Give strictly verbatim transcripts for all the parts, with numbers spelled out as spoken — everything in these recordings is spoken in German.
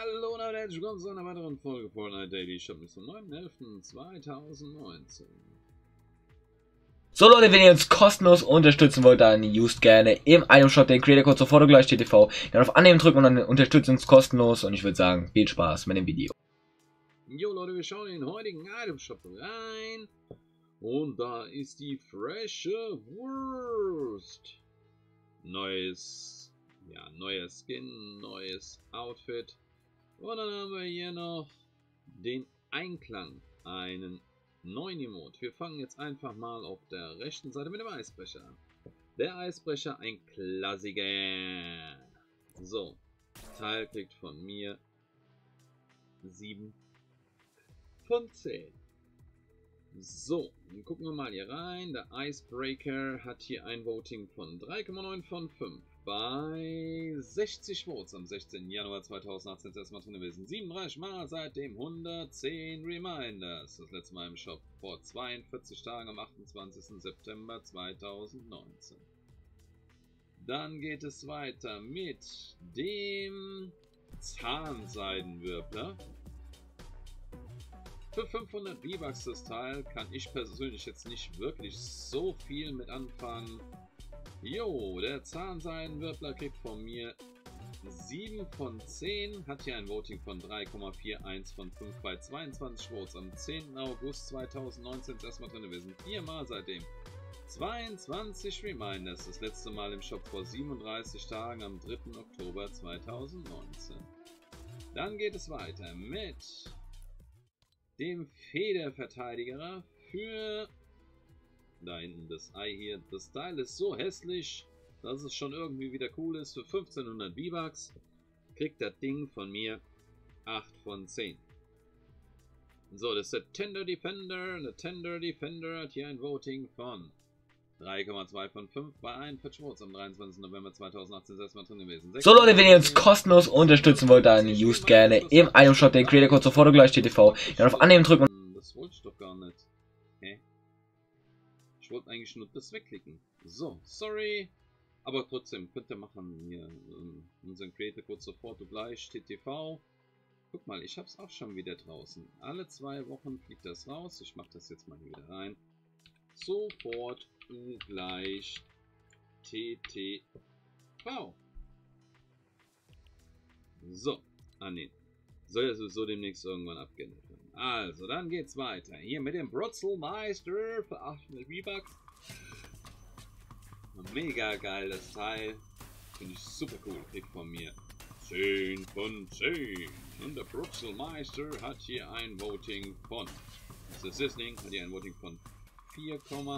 Hallo und herzlich willkommen zu einer weiteren Folge Fortnite Daily Shop zum neunten elften zweitausendneunzehn. So Leute, wenn ihr uns kostenlos unterstützen wollt, dann used gerne im Item Shop den Creator Code sofort gleich T T V. Dann auf Annehmen drücken und dann unterstützen uns kostenlos und ich würde sagen, viel Spaß mit dem Video. Jo Leute, wir schauen in den heutigen Item Shop rein und da ist die frische Wurst. Neues, ja, neuer Skin, neues Outfit. Und dann haben wir hier noch den Einklang, einen neuen Emote. Wir fangen jetzt einfach mal auf der rechten Seite mit dem Eisbrecher an. Der Eisbrecher, ein Klassiker. So, Teil kriegt von mir sieben von zehn. So, dann gucken wir mal hier rein. Der Icebreaker hat hier ein Voting von drei Komma neun von fünf. Bei sechzig Votes am sechzehnten Januar zweitausendachtzehn ist erstmal drin gewesen. siebenunddreißig Mal, seitdem hundertzehn Reminders. Das letzte Mal im Shop vor zweiundvierzig Tagen am achtundzwanzigsten September zweitausendneunzehn. Dann geht es weiter mit dem Zahnseidenwirbler. Für fünfhundert V-Bucks das Teil kann ich persönlich jetzt nicht wirklich so viel mit anfangen. Jo, der Zahnseidenwirbler kriegt von mir sieben von zehn, hat hier ein Voting von drei Komma einundvierzig von fünf bei zweiundzwanzig Votes. Am zehnten August zweitausendneunzehn ist erstmal drin gewesen. Viermal seitdem. zweiundzwanzig Reminders, das letzte Mal im Shop vor siebenunddreißig Tagen am dritten Oktober zweitausendneunzehn. Dann geht es weiter mit dem Federverteidiger für da hinten das Ei hier. Das Teil ist so hässlich, dass es schon irgendwie wieder cool ist. Für fünfzehnhundert V-Bucks kriegt das Ding von mir acht von zehn. So, das ist der Tender Defender. Der Tender Defender hat hier ein Voting von drei Komma zwei von fünf bei einundvierzig Votes am dreiundzwanzigsten November zweitausendachtzehn ist erstmal drin gewesen. So Leute, wenn ihr uns kostenlos unterstützen wollt, dann used gerne im Item Shop den Creator Code sofort gleich T T V. Dann auf Annehmen drücken. Das wollte ich doch gar nicht. Hä? Ich wollte eigentlich nur das wegklicken. So, sorry. Aber trotzdem, könnt ihr machen hier um, unseren Creator Code sofort gleich T T V. Guck mal, ich habe es auch schon wieder draußen. Alle zwei Wochen fliegt das raus. Ich mache das jetzt mal hier wieder rein. Sofort gleich T T V. So, ah ne. Soll ja sowieso demnächst irgendwann abgeändert werden. Also, dann geht's weiter. Hier mit dem Brutzelmeister für achthundert V-Bucks. Mega geil das Teil. Finde ich super cool. Kriegt von mir zehn von zehn. Und der Brutzelmeister hat hier ein Voting von. Das ist das Ding. Hat hier ein Voting von vier,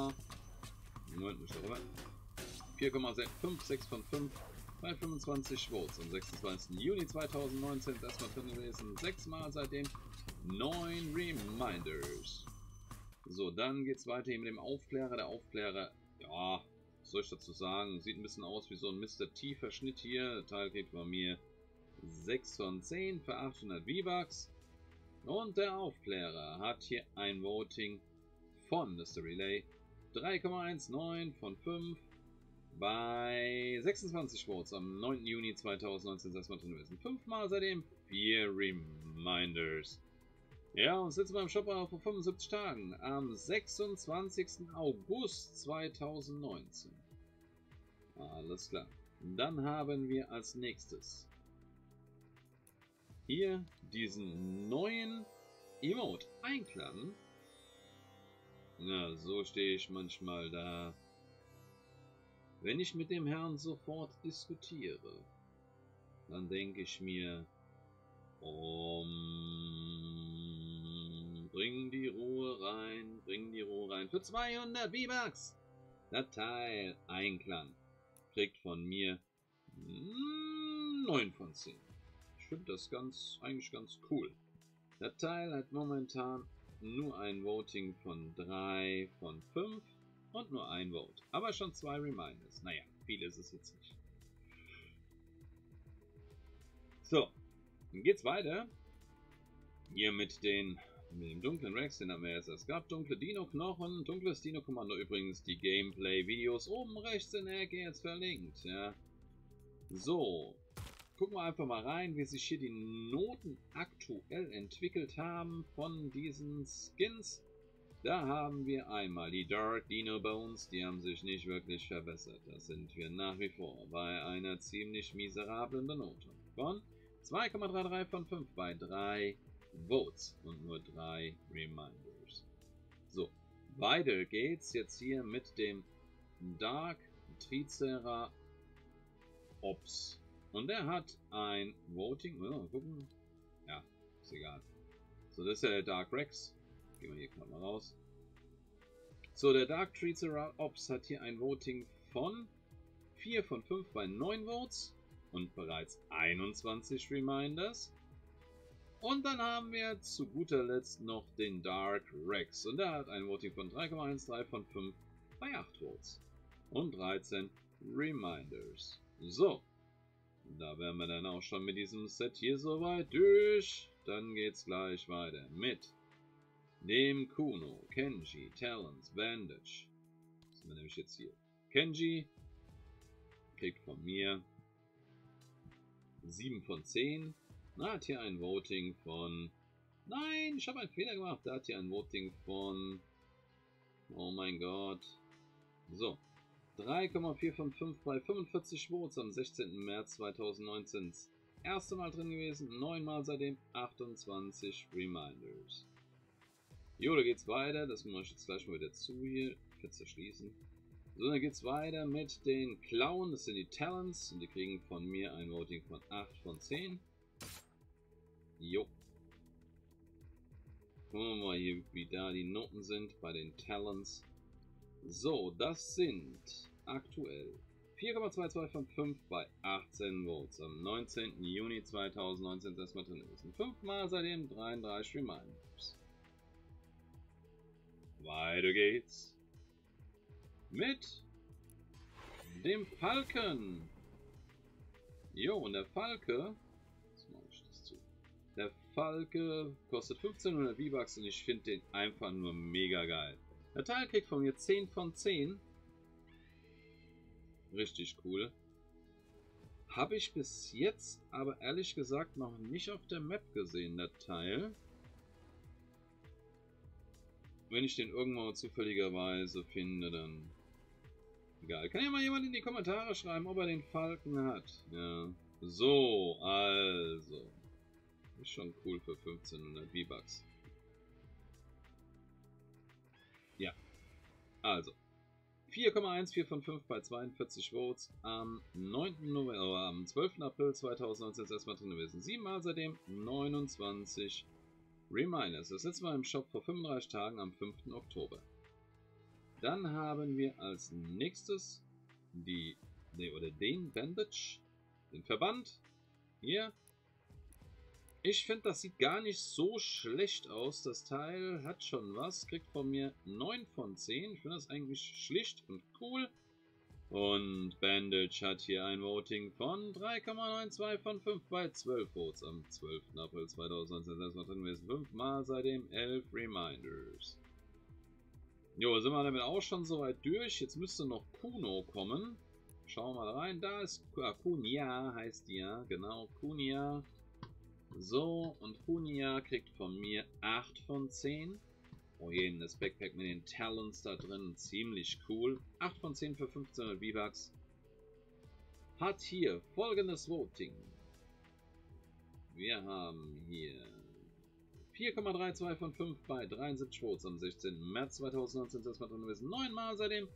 vier Komma fünf sechs von fünf bei fünfundzwanzig Votes. Am sechsundzwanzigsten Juni zweitausendneunzehn ist erstmal drin gewesen. Sechs Mal seitdem. neun Reminders. So, dann geht es weiter hier mit dem Aufklärer. Der Aufklärer, ja, was soll ich dazu sagen? Sieht ein bisschen aus wie so ein Mister T-Verschnitt hier. Der Teil kriegt von mir sechs von zehn für achthundert V-Bucks. Und der Aufklärer hat hier ein Voting von Mister Relay drei Komma neunzehn von fünf bei sechsundzwanzig Votes am neunten Juni zweitausendneunzehn ist erstmal drin gewesen. Fünfmal seitdem vier Reminders. Ja, und sitzen wir im Shop vor fünfundsiebzig Tagen am sechsundzwanzigsten August zweitausendneunzehn. Alles klar. Dann haben wir als nächstes hier diesen neuen Emote Einklang. Ja, so stehe ich manchmal da, wenn ich mit dem Herrn sofort diskutiere. Dann denke ich mir, um, bring die Ruhe rein, bring die Ruhe rein. Für zweihundert V-Bucks. Das Teil Einklang kriegt von mir neun von zehn. Ich finde das ganz, eigentlich ganz cool. Das Teil hat momentan nur ein Voting von drei von fünf und nur ein Vote. Aber schon zwei Reminders. Naja, viel ist es jetzt nicht. So, dann geht's weiter. Hier mit, den, mit dem dunklen Rex, den haben wir jetzt erst gehabt. Dunkle Dino-Knochen, dunkles Dino-Kommando übrigens. Die Gameplay-Videos oben rechts in der Ecke jetzt verlinkt. Ja. So, gucken wir einfach mal rein, wie sich hier die Noten aktuell entwickelt haben von diesen Skins. Da haben wir einmal die Dark Dino Bones, die haben sich nicht wirklich verbessert. Da sind wir nach wie vor bei einer ziemlich miserablen Benotung von zwei Komma dreiunddreißig von fünf bei drei Votes und nur drei Reminders. So, weiter geht's jetzt hier mit dem Dark Triceratops. Und der hat ein Voting, mal gucken, ja, ist egal. So, das ist ja der Dark Rex. Gehen wir hier gerade mal raus. So, der Dark Triceratops hat hier ein Voting von vier von fünf bei neun Votes und bereits einundzwanzig Reminders. Und dann haben wir zu guter Letzt noch den Dark Rex. Und der hat ein Voting von drei Komma dreizehn von fünf bei acht Votes und dreizehn Reminders. So, da wären wir dann auch schon mit diesem Set hier soweit durch. Dann geht's gleich weiter mit dem Kuno, Kenji, Talons, Bandage. Das sind wir nämlich jetzt hier. Kenji kriegt von mir sieben von zehn. Er hat hier ein Voting von... Nein, ich habe einen Fehler gemacht. Er hat hier ein Voting von... Oh mein Gott. So. drei Komma vier von fünf bei fünfundvierzig Votes am sechzehnten März zweitausendneunzehn. Das erste Mal drin gewesen. neun Mal seitdem achtundzwanzig Reminders. Jo, da geht's weiter. Das mache ich jetzt gleich mal wieder zu hier. Fenster schließen. So, dann geht's weiter mit den Klauen. Das sind die Talents. Und die kriegen von mir ein Voting von acht von zehn. Jo. Gucken wir mal hier, wie da die Noten sind bei den Talents. So, das sind aktuell vier Komma zweiundzwanzig von fünf bei achtzehn Votes. Am neunzehnten Juni zweitausendneunzehn erstmal drin gewesen. fünfmal seitdem dreiunddreißig Reminders. Weiter geht's mit dem Falken. Jo, und der Falke, jetzt mache ich das zu. Der Falke kostet fünfzehnhundert V-Bucks und ich finde den einfach nur mega geil. Der Teil kriegt von mir zehn von zehn. Richtig cool. Habe ich bis jetzt aber ehrlich gesagt noch nicht auf der Map gesehen, der Teil. Wenn ich den irgendwann zufälligerweise finde, dann... Egal. Kann ja mal jemand in die Kommentare schreiben, ob er den Falken hat. Ja. So, also. Ist schon cool für fünfzehnhundert V-Bucks. Ja. Also. vier Komma eins vier von fünf bei zweiundvierzig Votes am neunten November, am zwölften April zweitausendneunzehn erstmal drin gewesen. sieben Mal seitdem neunundzwanzig Reminders. Das letzte Mal im Shop vor fünfunddreißig Tagen am fünften Oktober. Dann haben wir als nächstes die, nee, oder den Bandage, den Verband. Hier. Ich finde, das sieht gar nicht so schlecht aus. Das Teil hat schon was. Kriegt von mir neun von zehn. Ich finde das eigentlich schlicht und cool. Und Bandage hat hier ein Voting von drei Komma zweiundneunzig von fünf bei zwölf Votes am zwölften April zweitausendneunzehn. Das war drin gewesen. fünfmal seitdem elf Reminders. Jo, sind wir damit auch schon soweit durch. Jetzt müsste noch Kuno kommen. Schauen wir mal rein. Da ist ah, Kunia, heißt die ja. Genau, Kunia. So, und Kunia kriegt von mir acht von zehn. Oh je, das Backpack mit den Talents da drin, ziemlich cool. acht von zehn für fünfzehnhundert V-Bucks. Hat hier folgendes Voting. Wir haben hier vier Komma zweiunddreißig von fünf bei dreiundsiebzig Votes am sechzehnten März zweitausendneunzehn. Das war drin gewesen. neun Mal seitdem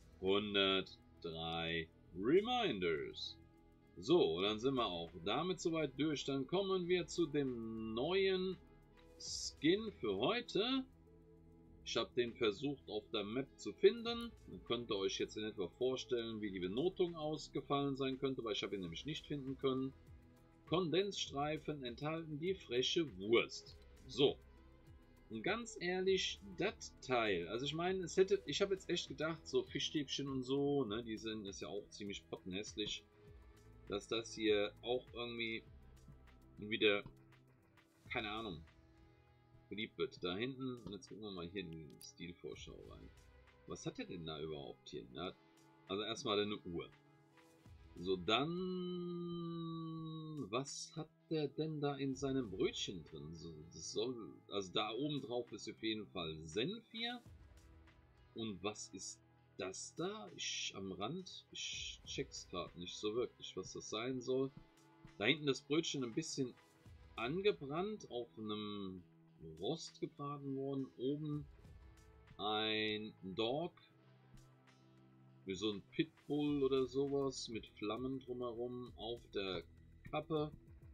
hundertdrei Reminders. So, dann sind wir auch damit soweit durch. Dann kommen wir zu dem neuen Skin für heute. Ich habe den versucht auf der Map zu finden. Ihr könnt euch jetzt in etwa vorstellen, wie die Benotung ausgefallen sein könnte, weil ich habe ihn nämlich nicht finden können. Kondensstreifen enthalten die freche Wurst. So. Und ganz ehrlich, das Teil, also ich meine, es hätte, ich habe jetzt echt gedacht, so Fischstäbchen und so, ne, die sind, ist ja auch ziemlich pottenhässlich, dass das hier auch irgendwie wieder, keine Ahnung, beliebt wird. Da hinten, und jetzt gucken wir mal hier in die Stilvorschau rein. Was hat er denn da überhaupt hier? Ja, also erstmal eine Uhr. So, dann was hat der denn da in seinem Brötchen drin? So, das soll, also da oben drauf ist auf jeden Fall Senf hier. Und was ist das da? Ich am Rand, ich check's gerade nicht so wirklich, was das sein soll. Da hinten das Brötchen ein bisschen angebrannt, auf einem Rost gebraten worden. Oben ein Dog, wie so ein Pitbull oder sowas, mit Flammen drumherum auf der Kappe.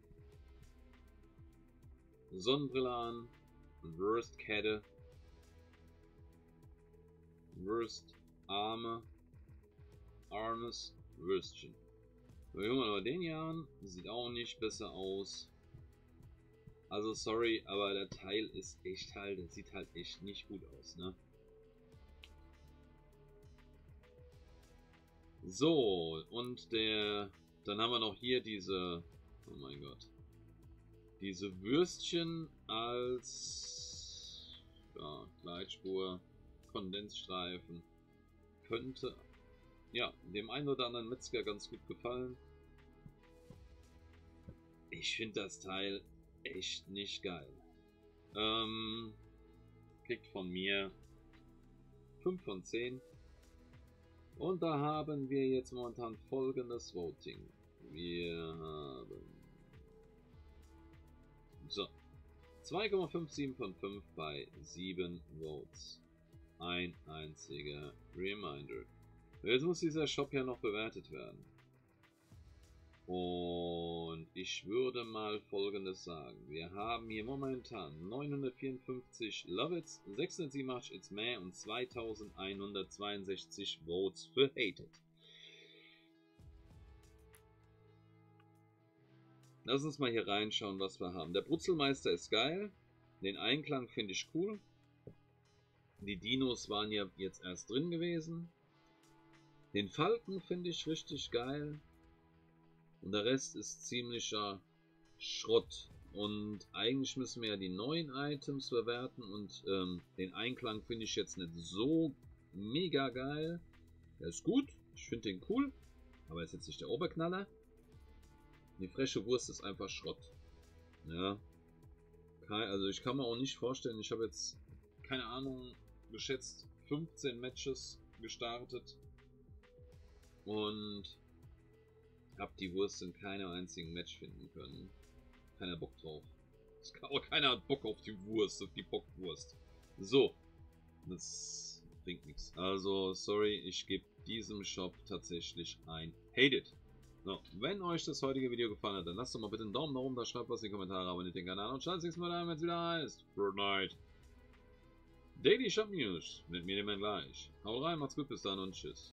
Sonnenbrille an, Wurstkette, Wurstarme, Armes, Würstchen. Wir hören aber den hier an, sieht auch nicht besser aus. Also sorry, aber der Teil ist echt halt, der sieht halt echt nicht gut aus, ne? So, und der, dann haben wir noch hier diese, oh mein Gott, diese Würstchen als, ja, Gleitspur, Kondensstreifen, könnte, ja, dem einen oder anderen Metzger ganz gut gefallen. Ich finde das Teil echt nicht geil. Ähm, kriegt von mir fünf von zehn. Und da haben wir jetzt momentan folgendes Voting. Wir haben so zwei Komma siebenundfünfzig von fünf bei sieben Votes. Ein einziger Reminder. Jetzt muss dieser Shop ja noch bewertet werden. Und ich würde mal Folgendes sagen. Wir haben hier momentan neunhundertvierundfünfzig Love It, sechshundertsiebenundachtzig It's Meh und zweitausendeinhundertzweiundsechzig Votes für Hated. Lass uns mal hier reinschauen, was wir haben. Der Brutzelmeister ist geil. Den Einklang finde ich cool. Die Dinos waren ja jetzt erst drin gewesen. Den Falken finde ich richtig geil. Und der Rest ist ziemlicher Schrott. Und eigentlich müssen wir ja die neuen Items bewerten. Und ähm, den Einklang finde ich jetzt nicht so mega geil. Der ist gut. Ich finde den cool. Aber ist jetzt nicht der Oberknaller. Die freche Wurst ist einfach Schrott. Ja. Also ich kann mir auch nicht vorstellen, ich habe jetzt, keine Ahnung, geschätzt fünfzehn Matches gestartet. Und habe die Wurst in keinem einzigen Match finden können. Keiner Bock drauf. Aber keiner hat Bock auf die Wurst, auf die Bockwurst. So. Das bringt nichts. Also, sorry, ich gebe diesem Shop tatsächlich ein Hated. So, wenn euch das heutige Video gefallen hat, dann lasst doch mal bitte einen Daumen nach oben da, schreibt was in die Kommentare, abonniert den Kanal und schaltet das nächste Mal ein, wenn es wieder heißt Fortnite Daily Shop News. Mit mir immer gleich. Haut rein, macht's gut, bis dann und tschüss.